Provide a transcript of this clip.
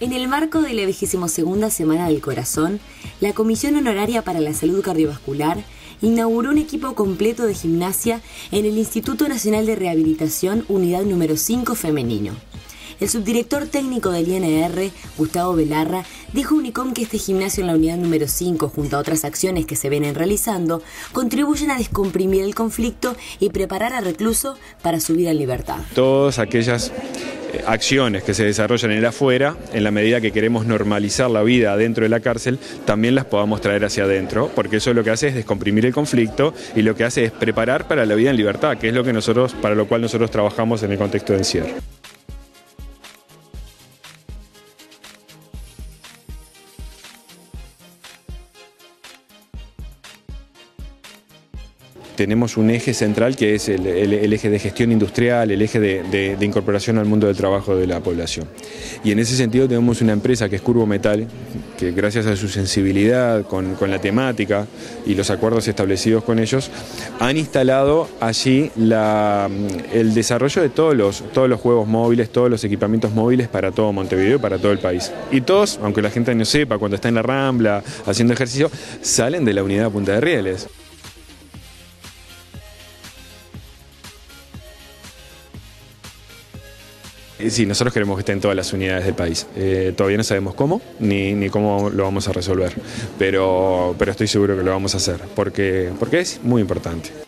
En el marco de la 22ª Semana del Corazón, la Comisión Honoraria para la Salud Cardiovascular inauguró un equipo completo de gimnasia en el Instituto Nacional de Rehabilitación Unidad número 5 Femenino. El subdirector técnico del INR, Gustavo Belarra, dijo a Unicom que este gimnasio en la unidad número 5, junto a otras acciones que se vienen realizando, contribuyen a descomprimir el conflicto y preparar al recluso para su vida en libertad. Todas aquellas acciones que se desarrollan en el afuera, en la medida que queremos normalizar la vida dentro de la cárcel, también las podamos traer hacia adentro, porque eso lo que hace es descomprimir el conflicto y lo que hace es preparar para la vida en libertad, que es lo que para lo cual nosotros trabajamos en el contexto de encierro. Tenemos un eje central que es el eje de gestión industrial, el eje de incorporación al mundo del trabajo de la población. Y en ese sentido tenemos una empresa que es Curvo Metal, que gracias a su sensibilidad con la temática y los acuerdos establecidos con ellos, han instalado allí el desarrollo de todos los juegos móviles, todos los equipamientos móviles para todo Montevideo y para todo el país. Y todos, aunque la gente no sepa, cuando está en la Rambla haciendo ejercicio, salen de la unidad Punta de Rieles. Sí, nosotros queremos que esté en todas las unidades del país. Todavía no sabemos cómo, ni cómo lo vamos a resolver, pero estoy seguro que lo vamos a hacer, porque es muy importante.